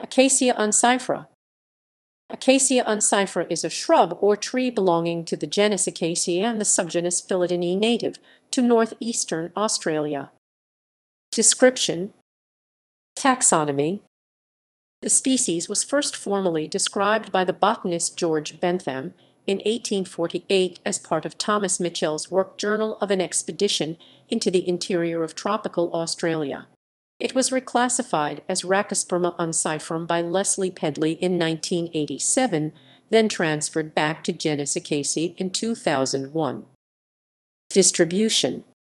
Acacia uncifera. Acacia uncifera is a shrub or tree belonging to the genus Acacia and the subgenus Phyllodineae native to northeastern Australia. Description. Taxonomy. The species was first formally described by the botanist George Bentham in 1848 as part of Thomas Mitchell's work Journal of an Expedition into the Interior of Tropical Australia. It was reclassified as Racosperma unciferum by Leslie Pedley in 1987, then transferred back to genus Acacia in 2001. Distribution.